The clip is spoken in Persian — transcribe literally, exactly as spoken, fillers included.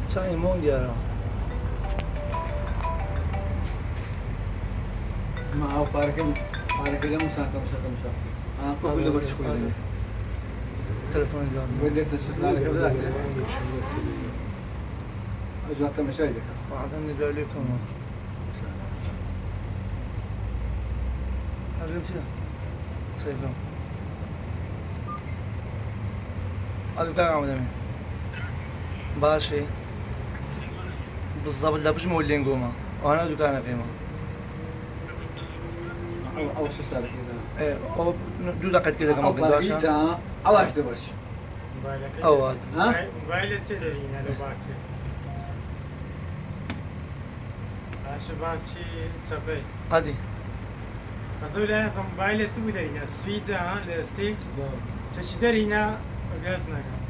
چای مون دیارم ما او پارکم پارکم مساکم مساکم مساکم آن قبل برش خویده تلفن جان بدي تشتغل كذا اجمعت مشاهدك بعدين نقول لكم حبيبتي سيفهم هذا كان عم دمي باشي بالضبط لا بش مولين قوما وانا دكانه قيمه او او شو صار كذا ايه او دو دقيقه كده كمان باشا او ايش تبغى او ها موبایل چه داری اینا رو باشه باشه باشه صافی عادي بس دو لازم موبایل چه بودی اینا سویت ها لستیکس چه چی داری اینا گاز نکن